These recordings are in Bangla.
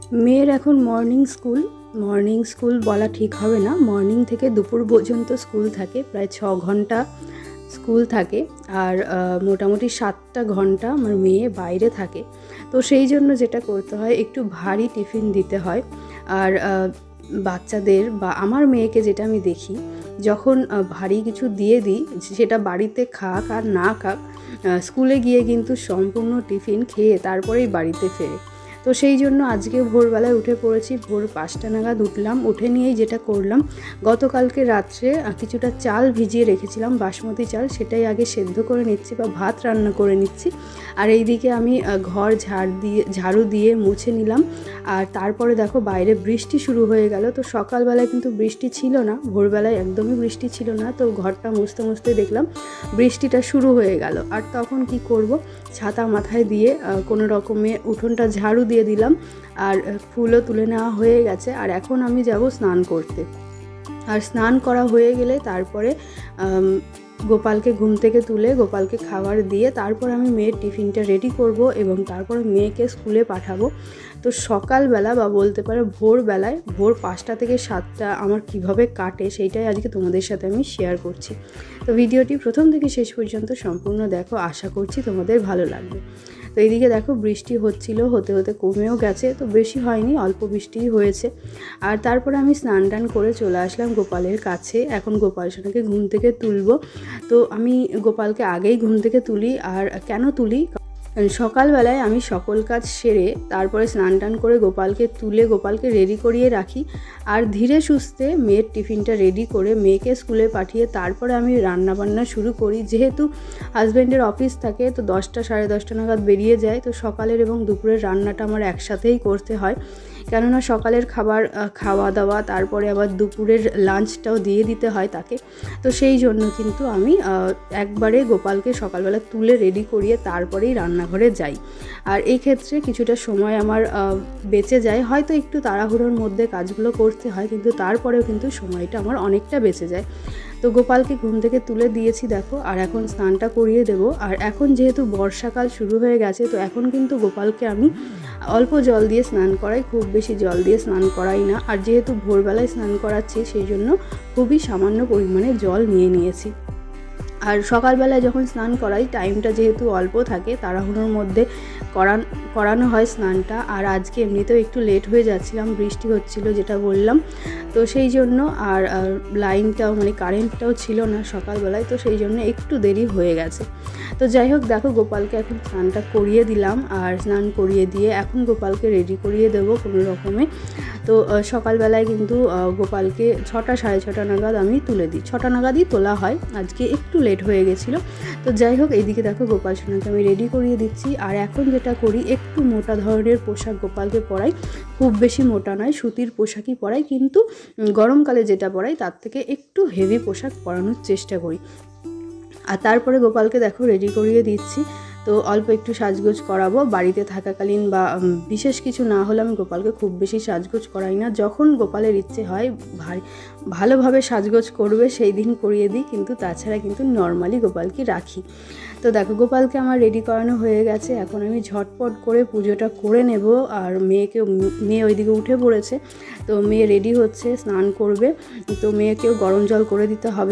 মেয়ের এখন মর্নিং স্কুল বলা ঠিক হবে না, মর্নিং থেকে দুপুর পর্যন্ত স্কুল থাকে, প্রায় 6 ঘন্টা স্কুল থাকে। আর মোটামুটি 7টা ঘন্টা আমার মেয়ে বাইরে থাকে। তো সেই জন্য যেটা করতে হয়, একটু ভারী টিফিন দিতে হয়। আর বাচ্চাদের বা আমার মেয়েকে যেটা আমি দেখি, যখন ভারী কিছু দিয়ে দিই, সেটা বাড়িতে খাক আর না খাক, স্কুলে গিয়ে কিন্তু সম্পূর্ণ টিফিন খেয়ে তারপরেই বাড়িতে ফেরে। তো সেই জন্য আজকে ভোরবেলায় উঠে পড়েছি, ভোর 5টা নাগাদ উঠলাম। উঠে নিয়েই যেটা করলাম, গতকালকে রাত্রে কিছুটা চাল ভিজিয়ে রেখেছিলাম, বাসমতি চাল, সেটাই আগে সেদ্ধ করে নিচ্ছি বা ভাত রান্না করে নিচ্ছি। আর এইদিকে আমি ঘর ঝাড়ু দিয়ে মুছে নিলাম। আর তারপরে দেখো বাইরে বৃষ্টি শুরু হয়ে গেল। তো সকালবেলায় কিন্তু বৃষ্টি ছিল না, ভোরবেলায় একদমই বৃষ্টি ছিল না। তো ঘরটা মুছতে মুছতে দেখলাম বৃষ্টিটা শুরু হয়ে গেল। আর তখন কি করব, ছাতা মাথায় দিয়ে কোনো রকমে উঠোনটা ঝাড়ু দিয়ে দিলাম। আর ফুলও তুলে নেওয়া হয়ে গেছে। আর এখন আমি যাব স্নান করতে। আর স্নান করা হয়ে গেলে তারপরে গোপালকে ঘুম থেকে তুলে গোপালকে খাবার দিয়ে তারপর আমি মেয়ের টিফিনটা রেডি করব এবং তারপরে মেয়েকে স্কুলে পাঠাবো। তো সকালবেলা বা বলতে পারো ভোরবেলায়, ভোর 5টা থেকে 7টা আমার কিভাবে কাটে সেইটাই আজকে তোমাদের সাথে আমি শেয়ার করছি। তো ভিডিওটি প্রথম থেকে শেষ পর্যন্ত সম্পূর্ণ দেখো, আশা করছি তোমাদের ভালো লাগবে। তো এইদিকে দেখো বৃষ্টি হচ্ছিল, হতে হতে কমেও গেছে। তো বেশি হয়নি, অল্প বৃষ্টিই হয়েছে। আর তারপরে আমি স্নান টান করে চলে আসলাম গোপালের কাছে। এখন গোপাল সোনাকে ঘুম থেকে তুলব। তো আমি গোপালকে আগেই ঘুম থেকে তুলি। আর কেন তুলি, সকালবেলায় আমি সকল কাজ সেরে তারপরে স্নান টান করে গোপালকে তুলে গোপালকে রেডি করিয়ে রাখি। আর ধীরে সুস্থে মেয়ের টিফিনটা রেডি করে মেয়েকে স্কুলে পাঠিয়ে তারপরে আমি রান্নাবান্না শুরু করি। যেহেতু হাজব্যান্ডের অফিস থাকে, তো 10টা সাড়ে 10টা নাগাদ বেরিয়ে যায়। তো সকালের এবং দুপুরের রান্নাটা আমার একসাথেই করতে হয়, কেননা সকালের খাবার খাওয়া দাওয়া, তারপরে আবার দুপুরের লাঞ্চটাও দিয়ে দিতে হয় তাকে। তো সেই জন্য কিন্তু আমি একবারে গোপালকে সকালবেলা তুলে রেডি করিয়ে তারপরেই রান্নাঘরে যাই। আর এই ক্ষেত্রে কিছুটা সময় আমার বেঁচে যায়, হয়তো একটু তাড়াহুড়োর মধ্যে কাজগুলো করতে হয়, কিন্তু তারপরেও কিন্তু সময়টা আমার অনেকটা বেঁচে যায়। তো গোপালকে ঘুম থেকে তুলে দিয়েছি দেখো। আর এখন স্নানটা করিয়ে দেব। আর এখন যেহেতু বর্ষাকাল শুরু হয়ে গেছে, তো এখন কিন্তু গোপালকে আমি অল্প জল দিয়ে স্নান করাই, খুব বেশি জল দিয়ে স্নান করাই না। আর যেহেতু ভোরবেলায় স্নান করাচ্ছি, সেই জন্য খুবই সামান্য পরিমাণে জল নিয়ে নিয়েছি। আর সকালবেলায় যখন স্নান করাই, টাইমটা যেহেতু অল্প থাকে, তাড়াহুড়োর মধ্যে করানো হয় স্নানটা। আর আজকে এমনিতেও একটু লেট হয়ে যাচ্ছিলাম, বৃষ্টি হচ্ছিল যেটা বললাম। তো সেই জন্য আর লাইনটাও মানে কারেন্টটাও ছিল না সকালবেলায়, তো সেই জন্য একটু দেরি হয়ে গেছে। তো যাই হোক, দেখো গোপালকে এখন স্নানটা করিয়ে দিলাম। আর স্নান করিয়ে দিয়ে এখন গোপালকে রেডি করিয়ে দেবো কোনো রকমে। তো সকালবেলায় কিন্তু গোপালকে 6টা সাড়ে 6টা নাগাদ আমি তুলে দিই, 6টা নাগাদই তোলা হয়, আজকে একটু লেট হয়ে গেছিলো। তো যাই হোক, এইদিকে দেখো গোপাল সোনাকে আমি রেডি করিয়ে দিচ্ছি। আর এখন যেটা করি, একটু মোটা ধরনের পোশাক গোপালকে পরাই, খুব বেশি মোটা নয়, সুতির পোশাকই পরাই, কিন্তু গরমকালে যেটা পরাই তার থেকে একটু হেভি পোশাক পরানোর চেষ্টা করি। আর তারপরে গোপালকে দেখো রেডি করিয়ে দিচ্ছি। তো অল্প একটু সাজগোজ করাবো বাড়িতে থাকাকালীন, বা বিশেষ কিছু না হলে আমি গোপালকে খুব বেশি সাজগোজ করাই না। যখন গোপালের ইচ্ছে হয় ভালোভাবে সাজগোজ করবে সেই দিন করিয়ে দিই, কিন্তু তাছাড়া কিন্তু নর্মালি গোপালকে রাখি। তো দেখো গোপালকে আমার রেডি করানো হয়ে গেছে। এখন আমি ঝটপট করে পুজোটা করে নেব। আর মেয়ে ওইদিকে উঠে পড়েছে, তো মেয়ে রেডি হচ্ছে, স্নান করবে। তো মেয়েকেও গরম জল করে দিতে হবে।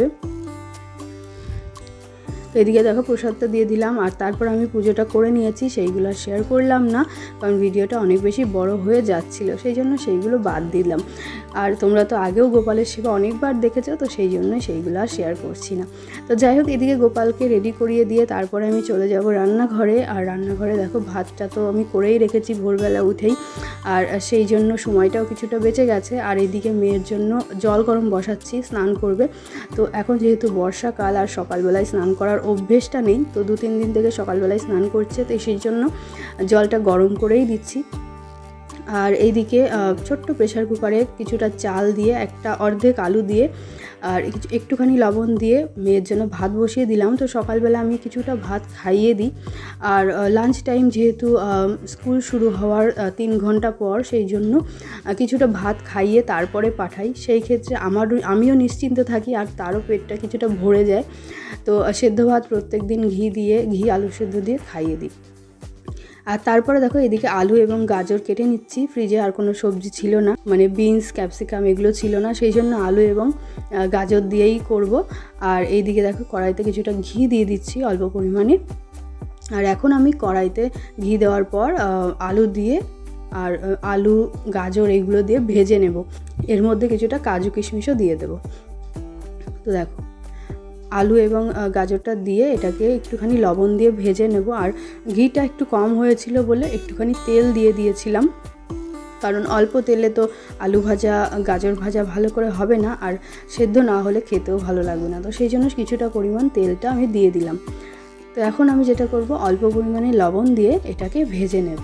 তো এদিকে দেখো প্রসাদটা দিয়ে দিলাম। আর তারপর আমি পুজোটা করে নিয়েছি, সেইগুলো শেয়ার করলাম না, কারণ ভিডিওটা অনেক বেশি বড় হয়ে যাচ্ছিল, সেই জন্য সেইগুলো বাদ দিলাম। আর তোমরা তো আগেও গোপালের সেবা অনেকবার দেখেছো, তো সেই জন্য সেইগুলো আর শেয়ার করছি না। তো যাই হোক, এদিকে গোপালকে রেডি করিয়ে দিয়ে তারপরে আমি চলে যাব রান্নাঘরে। আর রান্নাঘরে দেখো ভাতটা তো আমি করেই রেখেছি ভোরবেলা উঠেই, আর সেই জন্য সময়টাও কিছুটা বেঁচে গেছে। আর এদিকে মেয়ের জন্য জল গরম বসাচ্ছি, স্নান করবে। তো এখন যেহেতু বর্ষাকাল আর সকালবেলায় স্নান করার অভ্যেসটা নেই, তো 2-3 দিন থেকে সকালবেলায় স্নান করছে, তো সেই জন্য জলটা গরম করেই দিচ্ছি। আর এইদিকে ছোট্ট প্রেশার কুকারে কিছুটা চাল দিয়ে, একটা অর্ধেক আলু দিয়ে আর একটুখানি লবণ দিয়ে মেয়ের জন্য ভাত বসিয়ে দিলাম। তো সকালবেলা আমি কিছুটা ভাত খাইয়ে দিই। আর লাঞ্চ টাইম যেহেতু স্কুল শুরু হওয়ার 3 ঘন্টা পর, সেই জন্য কিছুটা ভাত খাইয়ে তারপরে পাঠাই। সেই ক্ষেত্রে আমিও নিশ্চিন্ত থাকি, আর তারও পেটটা কিছুটা ভরে যায়। তো সেদ্ধ ভাত প্রত্যেক দিন ঘি আলু সেদ্ধ দিয়ে খাইয়ে দিই। আর তারপরে দেখো এদিকে আলু এবং গাজর কেটে নিচ্ছি। ফ্রিজে আর কোনো সবজি ছিল না, মানে বিনস, ক্যাপসিকাম এগুলো ছিল না, সেই জন্য আলু এবং গাজর দিয়েই করব। আর এইদিকে দেখো কড়াইতে কিছুটা ঘি দিয়ে দিচ্ছি অল্প পরিমাণে। আর এখন আমি কড়াইতে ঘি দেওয়ার পর আলু দিয়ে আর আলু গাজর এইগুলো দিয়ে ভেজে নেব। এর মধ্যে কিছুটা কাজু কিশমিশও দিয়ে দেব। তো দেখো আলু এবং গাজরটা দিয়ে এটাকে একটুখানি লবণ দিয়ে ভেজে নেব। আর ঘিটা একটু কম হয়েছিল বলে একটুখানি তেল দিয়ে দিয়েছিলাম, কারণ অল্প তেলে তো আলু ভাজা গাজর ভাজা ভালো করে হবে না, আর সেদ্ধ না হলে খেতেও ভালো লাগবে না। তো সেই জন্য কিছুটা পরিমাণ তেলটা আমি দিয়ে দিলাম। তো এখন আমি যেটা করব, অল্প পরিমাণে লবণ দিয়ে এটাকে ভেজে নেব।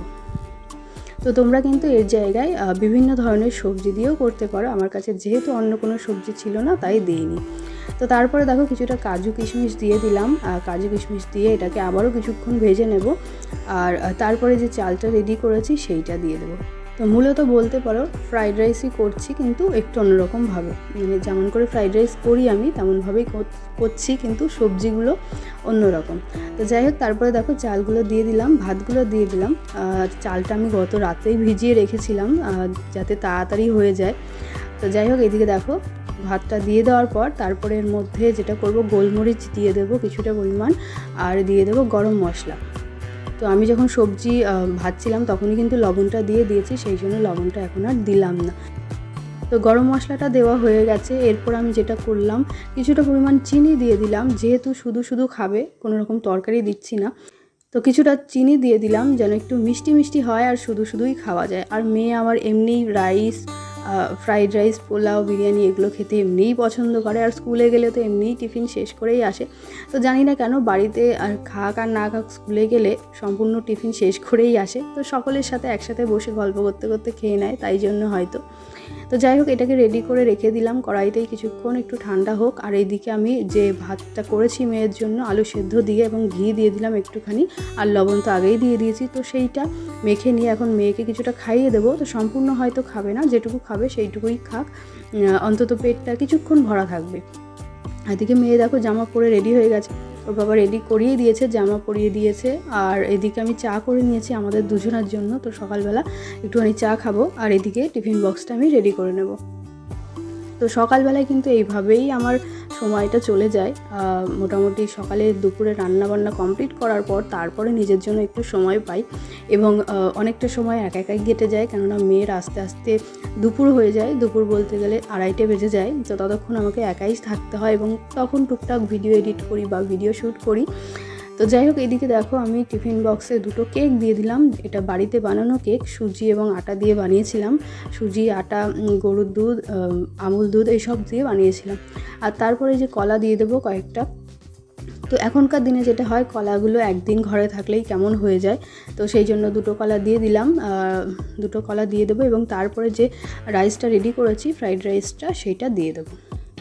তো তোমরা কিন্তু এর জায়গায় বিভিন্ন ধরনের সবজি দিয়েও করতে পারো। আমার কাছে যেহেতু অন্য কোনো সবজি ছিল না তাই দিইনি। তো তারপরে দেখো কিছুটা কাজু কিশমিশ দিয়ে দিলাম। কাজু কিশমিশ দিয়ে এটাকে আবারও কিছুক্ষণ ভেজে নেব। আর তারপরে যে চালটা রেডি করেছি সেইটা দিয়ে দেবো। তো মূলত বলতে পারো ফ্রাইড রাইসই করছি, কিন্তু একটু অন্যরকমভাবে, মানে যেমন করে ফ্রাইড রাইস করি আমি তেমনভাবেই করছি, কিন্তু সবজিগুলো অন্যরকম। তো যাই হোক, তারপরে দেখো চালগুলো দিয়ে দিলাম, ভাতগুলো দিয়ে দিলাম। চালটা আমি গত রাতেই ভিজিয়ে রেখেছিলাম যাতে তাড়াতাড়ি হয়ে যায়। তো যাই হোক, এদিকে দেখো ভাতটা দিয়ে দেওয়ার পর তারপরে এর মধ্যে যেটা করব, গোলমরিচ দিয়ে দেবো কিছুটা পরিমাণ, আর দিয়ে দেবো গরম মশলা। তো আমি যখন সবজি ভাজছিলাম তখনই কিন্তু লবণটা দিয়ে দিয়েছি, সেই জন্য লবণটা এখন আর দিলাম না। তো গরম মশলাটা দেওয়া হয়ে গেছে। এরপর আমি যেটা করলাম, কিছুটা পরিমাণ চিনি দিয়ে দিলাম, যেহেতু শুধু শুধু খাবে, কোনো রকম তরকারি দিচ্ছি না। তো কিছুটা চিনি দিয়ে দিলাম যেন একটু মিষ্টি মিষ্টি হয় আর শুধু শুধুই খাওয়া যায়। আর মেয়ে আমার এমনিই rice, fried rice, pulao, biryani এগুলো খেতে এমনিই পছন্দ করে, আর স্কুলে গেলে তো এমনিই টিফিন শেষ করেই আসে। তো জানি না কেন বাড়িতে আর খাক আর না খাক, স্কুলে গেলে সম্পূর্ণ টিফিন শেষ করেই আসে। তো সকলের সাথে একসাথে বসে গল্প করতে করতে খেয়ে নেয়, তাই জন্য হয়তো। তো যাই হোক, এটাকে রেডি করে রেখে দিলাম কড়াইতেই কিছুক্ষণ, একটু ঠান্ডা হোক। আর এইদিকে আমি যে ভাতটা করেছি মেয়ের জন্য, আলু সেদ্ধ দিয়ে এবং ঘি দিয়ে দিলাম একটুখানি, আর লবণ তো আগেই দিয়ে দিয়েছি। তো সেইটা মেখে নিয়ে এখন মেয়েকে কিছুটা খাইয়ে দেবো। তো সম্পূর্ণ হয়তো খাবে না, যেটুকু খাবে সেইটুকুই খাক, অন্তত পেটটা কিছুক্ষণ ভরা থাকবে। এদিকে মেয়ে দেখো জামা পরে রেডি হয়ে গেছে, ওর বাবা রেডি করিয়ে দিয়েছে, জামা পরিয়ে দিয়েছে। আর এদিকে আমি চা করে নিয়েছি আমাদের দুজনের জন্য। তো সকালবেলা একটুখানি চা খাবো, আর এদিকে টিফিন বক্সটা আমি রেডি করে নেব। তো সকালবেলায় কিন্তু এইভাবেই আমার সময়টা চলে যায়। মোটামুটি সকালে দুপুরে রান্নাবান্না কমপ্লিট করার পর তারপরে নিজের জন্য একটু সময় পাই, এবং অনেকটা সময় একা একাই কেটে যায়, কেননা মেয়ের আস্তে আস্তে দুপুর হয়ে যায়। দুপুর বলতে গেলে 2:30 বেজে যায়। তো ততক্ষণ আমাকে একাই থাকতে হয়, এবং তখন টুকটাক ভিডিও এডিট করি বা ভিডিও শ্যুট করি। তো যাই হোক, এদিকে দেখো আমি টিফিন বক্সে 2টো কেক দিয়ে দিলাম। এটা বাড়িতে বানানো কেক, সুজি এবং আটা দিয়ে বানিয়েছিলাম। সুজি, আটা, গরুর দুধ, আমুল দুধ এইসব দিয়ে বানিয়েছিলাম। আর তারপরে যে কলা দিয়ে দেবো কয়েকটা। তো এখনকার দিনে যেটা হয়, কলাগুলো একদিন ঘরে থাকলেই কেমন হয়ে যায়। তো সেই জন্য 2টো কলা দিয়ে দিলাম, 2টো কলা দিয়ে দেবো, এবং তারপরে যে রাইসটা রেডি করেছি, ফ্রাইড রাইসটা, সেইটা দিয়ে দেবো।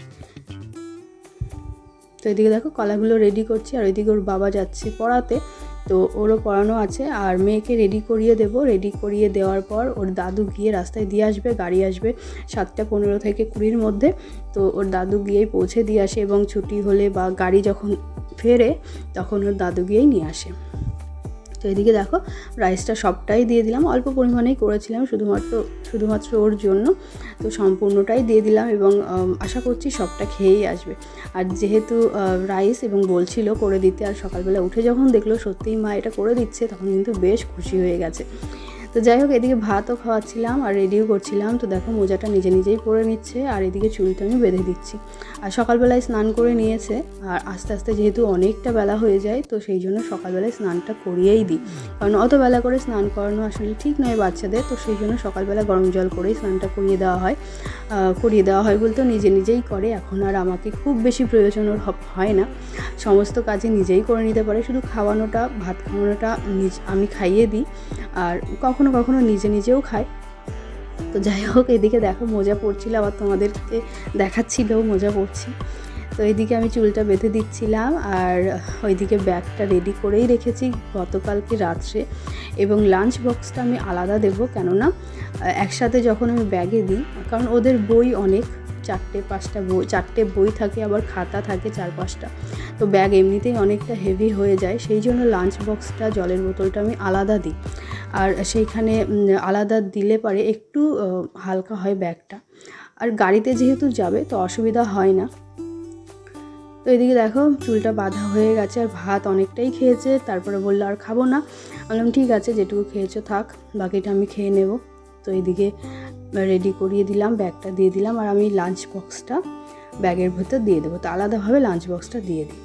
তো এদিকে দেখো কলাগুলো রেডি করছি, আর ওইদিকে ওর বাবা যাচ্ছে পড়াতে, তো ওরও পড়ানো আছে। আর মেয়েকে রেডি করিয়ে দেবো। রেডি করিয়ে দেওয়ার পর ওর দাদু গিয়ে রাস্তায় দিয়ে আসবে, গাড়ি আসবে 7:15 থেকে 20-র মধ্যে। তো ওর দাদু গিয়েই পৌঁছে দিয়ে আসে, এবং ছুটি হলে বা গাড়ি যখন ফেরে তখন ওর দাদু গিয়েই নিয়ে আসে। তো এদিকে দেখো রাইসটা সবটাই দিয়ে দিলাম, অল্প পরিমাণেই করেছিলাম শুধুমাত্র ওর জন্য। তো সম্পূর্ণটাই দিয়ে দিলাম, এবং আশা করছি সবটা খেয়েই আসবে। আর যেহেতু রাইস এবং বলছিল করে দিতে, আর সকালবেলা উঠে যখন দেখলো সত্যিই মা এটা করে দিচ্ছে, তখন কিন্তু বেশ খুশি হয়ে গেছে। তো যাই হোক, এদিকে ভাতও খাওয়াচ্ছিলাম আর রেডিও করছিলাম। তো দেখো মোজাটা নিজে নিজেই পরে নিচ্ছে, আর এদিকে চুলটা আমি বেঁধে দিচ্ছি। আর সকালবেলায় স্নান করে নিয়েছে, আর আস্তে আস্তে যেহেতু অনেকটা বেলা হয়ে যায়, তো সেই জন্য সকালবেলায় স্নানটা করিয়েই দিই, কারণ অত বেলা করে স্নান করানো আসলে ঠিক নয় বাচ্চাদের। তো সেই জন্য সকালবেলা গরম জল করেই স্নানটা করিয়ে দেওয়া হয় বলতে নিজে নিজেই করে। এখন আর আমাকে খুব বেশি প্রয়োজন হয় না, সমস্ত কাজে নিজেই করে নিতে পারে। শুধু খাওয়ানোটা, ভাত খাওয়ানোটা আমি খাইয়ে দিই, আর কখনো কখনো নিজে নিজেও খায়। তো যাই হোক, এদিকে দেখো মোজা পড়ছিল, আবার তোমাদেরকে দেখাচ্ছিলেও মোজা পড়ছি। তো এইদিকে আমি চুলটা বেঁধে দিচ্ছিলাম, আর ওইদিকে ব্যাগটা রেডি করেই রেখেছি গতকালকে রাত্রে, এবং লাঞ্চ বক্সটা আমি আলাদা দেবো, কেননা একসাথে যখন আমি ব্যাগে দিই, কারণ ওদের বই অনেক, চারটে বই থাকে, আবার খাতা থাকে 4-5টা। তো ব্যাগ এমনিতেই অনেকটা হেভি হয়ে যায়, সেই জন্য লাঞ্চ বক্সটা, জলের বোতলটা আমি আলাদা দিই। আর সেইখানে আলাদা দিলে পরে একটু হালকা হয় ব্যাগটা। আর গাড়িতে যেহেতু যাবে তো অসুবিধা হয় না। তো এদিকে দেখো চুলটা বাঁধা হয়ে গেছে, আর ভাত অনেকটাই খেয়েছে। তারপরে বললো আর খাবো না। বললাম ঠিক আছে, যেটুকু খেয়েছো থাক, বাকিটা আমি খেয়ে নেব। তো এদিকে রেডি করিয়ে দিলাম, ব্যাগটা দিয়ে দিলাম, আর আমি লাঞ্চ বক্সটা ব্যাগের ভেতর দিয়ে দেবো। তো আলাদাভাবে লাঞ্চ বক্সটা দিয়ে দিই।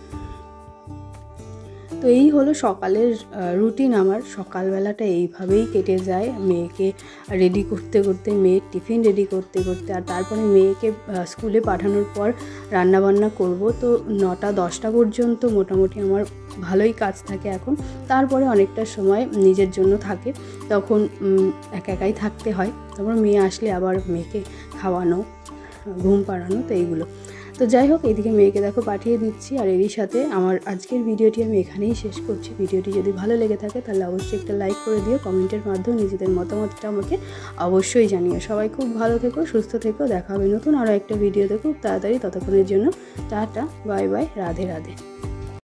তো এই হলো সকালের রুটিন আমার। সকালবেলাটা এইভাবেই কেটে যায়, মেয়েকে রেডি করতে করতে, মেয়ের টিফিন রেডি করতে করতে, আর তারপরে মেয়েকে স্কুলে পাঠানোর পর রান্নাবান্না করব। তো 9টা-10টা পর্যন্ত মোটামুটি আমার ভালোই কাজ থাকে এখন। তারপরে অনেকটা সময় নিজের জন্য থাকে, তখন একাই থাকতে হয়। তারপর মেয়ে আসলে আবার মেয়েকে খাওয়ানো, ঘুম পাড়ানো, তো এইগুলো। তো যাই হোক, এইদিকে মেয়েকে দেখো পাঠিয়ে দিচ্ছি। আর এরই সাথে আমার আজকের ভিডিওটি আমি এখানেই শেষ করছি। ভিডিওটি যদি ভালো লেগে থাকে তাহলে অবশ্যই একটা লাইক করে দিও, কমেন্টের মাধ্যমে নিজেদের মতামতটা আমাকে অবশ্যই জানিও। সবাই খুব ভালো থেকো, সুস্থ থেকো। দেখা হবে নতুন আরও একটা ভিডিওতে খুব তাড়াতাড়ি। ততক্ষণের জন্য tata, bye bye, Radhe Radhe.